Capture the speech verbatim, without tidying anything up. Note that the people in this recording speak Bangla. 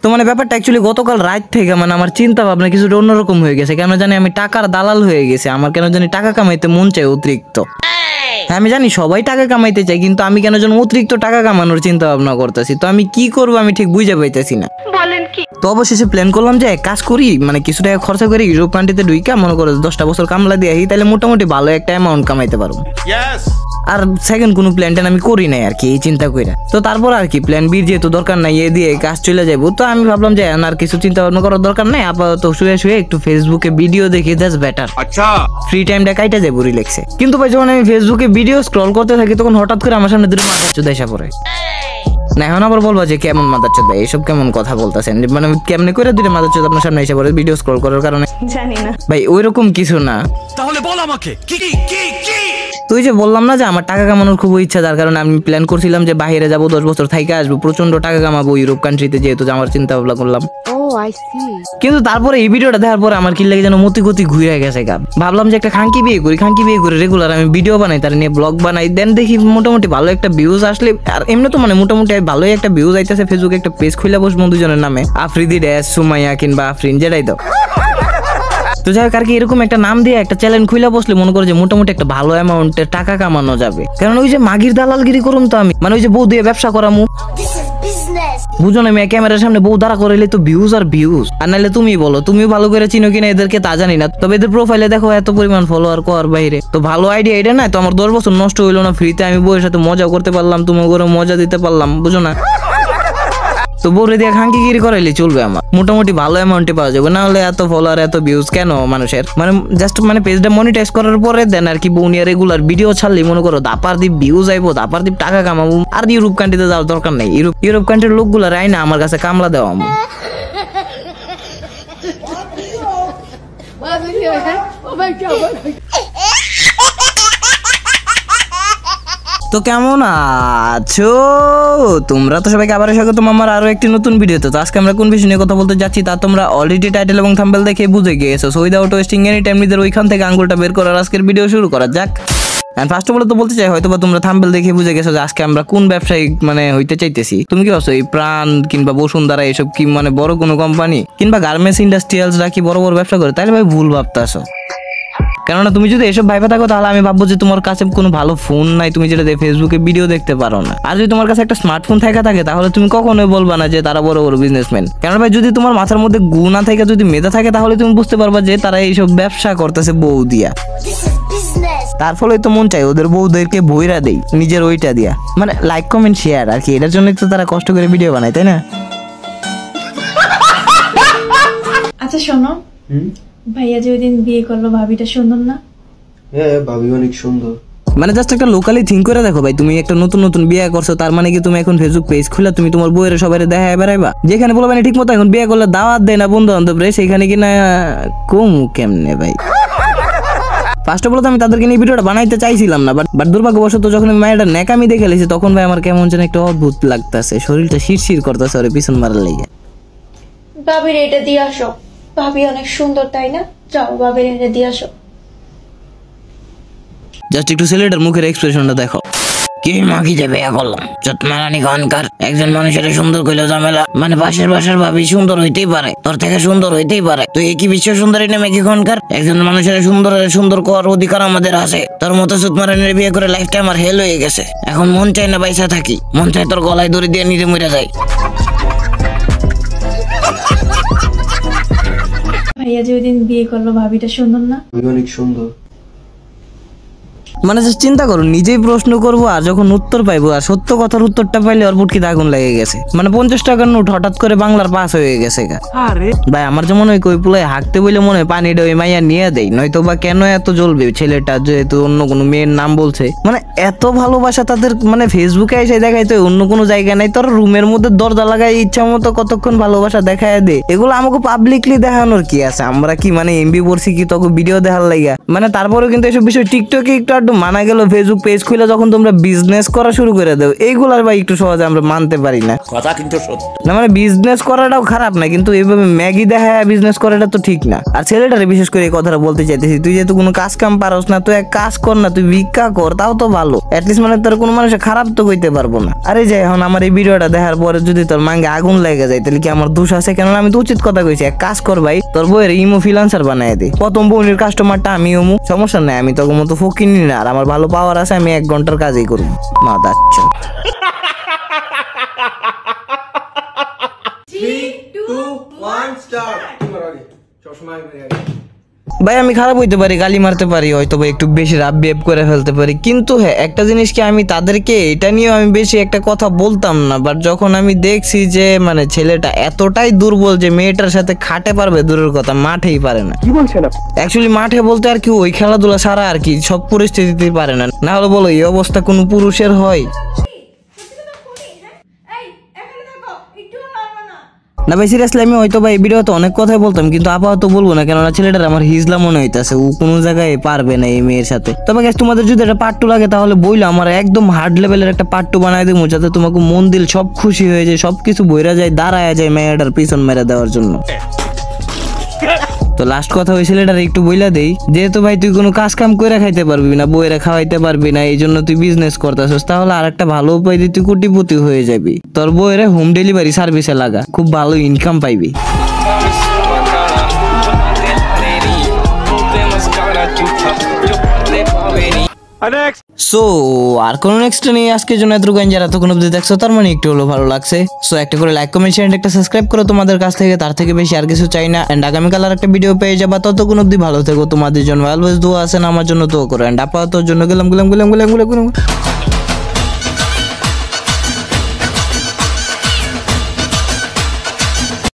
তো মানে ব্যাপারটা অ্যাকচুয়ালি গতকাল রাত থেকে মানে আমার চিন্তা ভাবনা কিছুটা অন্যরকম হয়ে গেছে, কেন জানি আমি টাকার দালাল হয়ে গেছে, আমার কেন জানি টাকা কামাইতে মন চাই অতিরিক্ত। হ্যাঁ আমি জানি সবাই টাকা কামাইতে চাই, কিন্তু আমি কেন যেন অতিরিক্ত টাকা কামানোর চিন্তা ভাবনা করতেছি। তো আমি কি করবো আমি ঠিক বুঝে পাইতেছি না। তো অবশেষে প্ল্যান করলাম যে কাজ করি, মানে কিছু টাকা খরচা করি, ইউরোপ কান্ট্রিতে ঢুইকা মনে করো দশটা বছর কামলা দিয়ে আহি, তাহলে মোটামুটি ভালো একটা অ্যামাউন্ট কামাইতে পারবো। আর সেকেন্ড কোনো প্ল্যান ট্যান আমি করি নাই আর কি, এই চিন্তা কইরা। তো তারপর আর কি প্ল্যান বির যেহেতু দরকার নাই, এ দিয়ে কাজ চলে যাবো, তো আমি ভাবলাম যে আর কিছু চিন্তা ভাবনা করার দরকার নাই, আপাতত শুয়ে শুয়ে একটু ফেসবুকে ভিডিও দেখি, দ্যাটস বেটার। আচ্ছা ফ্রি টাইমটা কাইটা যাবো রিল্যাক্সে। কিন্তু ভাই যখন আমি ফেসবুকে ভিডিও স্ক্রল করতে থাকি তখন হঠাৎ করে আমার সামনে দুটো মাথা চোদা এসে পড়ে। না এখন আবার বলবো যে কেমন মাথা চোদা, এইসব কেমন কথা বলতেছেন, মানে কেমনে করে দুটো মাথা চোদা আপনার সামনে এসে পড়ে ভিডিও স্ক্রল করার কারণে? জানি না ভাই ওইরকম কিছু না। তাহলে বল আমাকে কি কি কি কি তুই যে বললাম না যে আমার টাকা কামানোর খুব ইচ্ছা, যার কারণে আমি প্ল্যান করছিলাম যে বাইরে যাবো, দশ বছর থাইকে আসবো, প্রচন্ড টাকা কামাবো ইউরোপ কান্ট্রিতে, যেহেতু আমার চিন্তা ভাবনা করলাম। কিন্তু তারপরে এই ভিডিওটা দেখার পরে আমার কি লাগে যেন মতি গতি ঘুরে গেছে গা। ভাবলাম যে একটা খাঙ্কি বিয়ে করি, খাঙ্কি বিয়ে করে রেগুলার আমি ভিডিও বানাই, তার নিয়ে ব্লগ বানাই, দেন দেখি মোটামুটি ভালো একটা ভিউজ আসলে, আর এমনি তো মানে মোটামুটি ভালোই একটা ভিউজ আইতেছে, ফেসবুকে একটা পেজ খুলে বসবো দুজনের নামে, আফ্রিদি ড্যাশ সুমাইয়া কিংবা আফরিন যেটাই দাও। তো যাই হোক আর কি এরকম একটা নাম দিয়ে একটা চ্যানেল খুলে বসলে মনে করো যে মোটামুটি একটা ভালো অ্যামাউন্টের টাকা কামানো যাবে। কারণ ওই যে মাগির দালালগিরি করুম তো আমি, মানে ওই যে বউ দিয়ে ব্যবসা করামু, বুঝো না, আমি ক্যামেরার সামনে বউ দাঁড়া করাইলে তো ভিউজ আর ভিউজ। আর নাহলে তুমি বলো, তুমিও ভালো করে চিনো কিনা এদেরকে তা জানি না, তবে এদের প্রোফাইলে দেখো এত পরিমাণ ফলোয়ার কর বাইরে, তো ভালো আইডিয়া এটা না। তো আমার দশ বছর নষ্ট হইলো না, ফ্রিতে আমি বউয়ের সাথে মজা করতে পারলাম, তোমার করে মজা দিতে পারলাম, বুঝো না। তো বউরে দিয়ে খাঙ্কিগিরি করাইলে চলবে, আমার মোটামুটি ভালো অ্যামাউন্টে পাওয়া যাবে। না হলে এত ফলোয়ার এত ভিউজ কেন মানুষের, মানে জাস্ট মানে পেজটা মনিটাইজ করার পরে দেন আর কি বউ নিয়ে রেগুলার ভিডিও ছাড়লে মনে করো দাপার দ্বীপ ভিউজ আইবো, দাপার দ্বীপ টাকা কামাবো। আর ইউরোপ কান্ট্রিতে যাওয়ার দরকার নেই, ইউরোপ ইউরোপ কান্ট্রির লোকগুলো রাই না আমার কাছে কামলা দেওয়া। তো কেমন আছো তোমরা? তো সবাইকে আবার স্বাগতম আমার আরো একটি নতুন ভিডিওতে। তো আজকে আমরা কোন বিষয় নিয়ে কথা বলতে যাচ্ছি তা তোমরা অলরেডি টাইটেল এবং থাম্বনেল দেখে বুঝে গিয়েছো। So without wasting any time নিজের ওইখান থেকে আঙ্গুলটা বের করার আজকের ভিডিও শুরু করা যাক। এন্ড ফার্স্ট অফ অল তো বলতে চাই, হয়তো বা তোমরা থাম্বনেল দেখে বুঝে গেছো যে আজকে আমরা কোন ব্যবসায়ী মানে হইতে চাইতেছি। তুমি কি ভাবছো এই প্রাণ কিংবা বসুন্ধরা এসব কি মানে বড় কোনো কোম্পানি কিংবা গার্মেন্টস ইন্ডাস্ট্রিয়ালসরা কি বড় বড় ব্যবসা করে? তাহলে ভাই ভুল ভাবতেছো। কেননা তুমি যদি এসব ভাইবা থাকো তাহলে আমি ভাববো যে তোমার কাছে কোনো ভালো ফোন নাই, তুমি যেটা ফেসবুকে ভিডিও দেখতে পারো না। আর যদি তোমার কাছে একটা স্মার্টফোন থাকা থাকে তাহলে তুমি কখনোই বলবা না যে তারা বড় বড় বিজনেসম্যান। কেন ভাই যদি তোমার মাথার মধ্যে গুণা থেকে যদি মেধা থাকে তাহলে তুমি বুঝতে পারবা যে তারা এইসব ব্যবসা করতেছে বউ দিয়া। তার ফলে তো মন চাই ওদের বউদেরকে বইরা দেই নিজের ওইটা দিয়া, মানে লাইক কমেন্ট শেয়ার আর কি, এটার জন্যই তো তারা কষ্ট করে ভিডিও বানায়, তাই না? আচ্ছা শোনো, ভাইয়া যে ওইদিন বিয়ে করলো ভাবিটা সুন্দর না? হ্যাঁ ভাবি অনেক সুন্দর। মানে জাস্ট একটা লোকালি থিঙ্ক করে দেখো ভাই, তুমি একটা নতুন নতুন বিয়ে করছো, তার মানে কি তুমি এখন ফেসবুক পেজ খুলে তুমি তোমার বউয়ের সবাই দেখায় বেড়াইবা? যেখানে বলবে না ঠিক মতো এখন বিয়ে করলে দাওয়াত দেয় না বন্ধু বান্ধব রে, সেখানে কিনা কমু কেমনে ভাই? ফার্স্ট অফ অল তো আমি তাদেরকে নিয়ে ভিডিওটা বানাইতে চাইছিলাম না, বাট বাট দুর্ভাগ্যবশত যখন আমি মায়ের ন্যাকামি দেখে লেছি তখন ভাই আমার কেমন যেন একটা অদ্ভুত লাগতেছে, শরীরটা শিরশির করতেছে ওরে পিছন মারার লেগে। ভাবির এটা দিয়ে আসো, ভাবি অনেক সুন্দর তাই না? যাও ভাবির এটা দিয়ে আসো। জাস্ট একটু ছেলেটার মুখের এক্সপ্রেশনটা দেখো। কি মাগি যাবে করলাম চটমারানি গানকার একজন মানুষের সুন্দর কইলো ঝামেলা, মানে পাশের বাসার ভাবি সুন্দর হইতেই পারে, তোর থেকে সুন্দর হইতেই পারে, তুই একই বিশ্ব সুন্দরী নামে কি গানকার? একজন মানুষের সুন্দর সুন্দর করার অধিকার আমাদের আছে, তোর মতো চটমারানির বিয়ে করে লাইফটা আমার হেল হয়ে গেছে, এখন মন চাই না বাইসা থাকি, মন চাই তোর গলায় দড়ি দিয়ে নিজে মরে যায়। ভাইয়া যে ওইদিন বিয়ে করলো ভাবিটা সুন্দর না? অনেক সুন্দর। মানে জাস্ট চিন্তা করো, নিজেই প্রশ্ন করবো আর যখন উত্তর পাইবো আর সত্য কথার উত্তরটা পাইলে ওর বুটকিতে আগুন লেগে গেছে। মানে পঞ্চাশ টাকার নোট হঠাৎ করে বাংলার পাস হয়ে গেছে গা। ভাই আমার যেমন ওই কই পুলাই হাঁকতে বলে মনে হয় পানিটা ওই মাইয়া নিয়ে দেয়, নয়তো বা কেন এত জ্বলবে ছেলেটা যেহেতু অন্য কোনো মেয়ের নাম বলছে। মানে এত ভালোবাসা তাদের, মানে ফেসবুকে এসে দেখাই তো অন্য কোনো জায়গা নাই, তোর রুমের মধ্যে দরজা লাগাই ইচ্ছা মতো কতক্ষণ ভালোবাসা দেখায় দে। এগুলো আমাকে পাবলিকলি দেখানোর কি আছে? আমরা কি মানে এমবি পড়ছি কি তোকে ভিডিও দেখার লাগা? মানে তারপরেও কিন্তু এসব বিষয় টিকটকে একটু আড্ডু মানা গেল ফেসবুক পেজ খুলে যখন তোমরা বিজনেস করা শুরু করে দাও, এইগুলার ভাই একটু সহজে আমরা মানতে পারি না। কথা কিন্তু সত্য না মানে বিজনেস করাটাও খারাপ না, কিন্তু এইভাবে ম্যাগি দেখা বিজনেস করাটা তো ঠিক না। আর ছেলেটারে বিশেষ করে এই কথাটা বলতে চাইতেছি, তুই যেহেতু কোনো কাজ কাম পারস না, তুই এক কাজ কর না, তুই ভিক্ষা কর, তাও তো ভালো। অ্যাটলিস্ট মানে তোর কোনো মানুষের খারাপ তো কইতে পারবো না। আরে যাই, এখন আমার এই ভিডিওটা দেখার পরে যদি তোর মাঙ্গে আগুন লেগে যায় তাহলে কি আমার দোষ আছে? কেননা আমি তো উচিত কথা কইছি, এক কাজ কর ভাই, তোর বইয়ের ইমো ফ্রিল্যান্সার বানায় দে। প্রথম বউনির কাস্টমারটা আমি হমু, সমস্যা নাই, আমি তোর মতো ফকিনি না, আর আমার ভালো পাওয়ার আছে, আমি এক ঘন্টার কাজই করবো। মা দাচ্ছ ভাই, আমি খারাপ হইতে পারি, গালি মারতে পারি, হয়তো বা একটু বেশি রাব বিহেভ করে ফেলতে পারি, কিন্তু হ্যাঁ একটা জিনিস কি, আমি তাদেরকে এটা নিয়ে আমি বেশি একটা কথা বলতাম না, বাট যখন আমি দেখছি যে মানে ছেলেটা এতটাই দুর্বল যে মেয়েটার সাথে খাটে পারবে দূরের কথা, মাঠেই পারে না। কি বলছেন আপনি? অ্যাকচুয়ালি মাঠে বলতে আর কি ওই খেলাধুলা সারা আর কি সব পরিস্থিতিতেই পারে না। না হলে বলো এই অবস্থা কোনো পুরুষের হয়? না ভাই সিরিয়াসলি আমি হয়তো ভাই ভিডিওতে অনেক কথাই বলতাম, কিন্তু আপাতত বলবো না, কেননা ছেলেটার আমার হিজলা মনে হইতাছে, ও কোনো জায়গায় পারবে না এই মেয়ের সাথে। তবে গ্যাস তোমাদের যদি একটা পার্ট টু লাগে তাহলে বইলো, আমার একদম হার্ড লেভেলের একটা পার্ট টু বানাই দেবো, যাতে তোমাকে মন দিল সব খুশি হয়ে যায়, সবকিছু বইরা যায়, দাঁড়ায় যায় মেয়েটার পিছন মেরে দেওয়ার জন্য। তো লাস্ট কথা ওই ছেলেটার একটু বইলা দেই, যেহেতু ভাই তুই কোনো কাজ কাম করে খাইতে পারবি না, বইরা খাওয়াইতে পারবি না, এই জন্য তুই বিজনেস করতেছিস, তাহলে আর একটা ভালো উপায় দিয়ে তুই কোটিপতি হয়ে যাবি। তোর বইরে হোম ডেলিভারি সার্ভিসে লাগা, খুব ভালো ইনকাম পাইবি। সো আর কোনো নেক্সট নেই আজকের জন্য, এত গান যারা তখন অব্দি দেখছো তার মানে একটু হলো ভালো লাগছে। সো একটা করে লাইক কমেন্ট শেয়ার একটা সাবস্ক্রাইব করো তোমাদের কাছ থেকে, তার থেকে বেশি আর কিছু চাই না। এন্ড আগামীকাল আর একটা ভিডিও পেয়ে যাবা, ততক্ষণ অব্দি ভালো থেকো, তোমাদের জন্য অলওয়েজ দোয়া আছে, আমার জন্য দোয়া করো। এন্ড আপাতত জন্য গেলাম গেলাম গেলাম গেলাম গেলাম গেলাম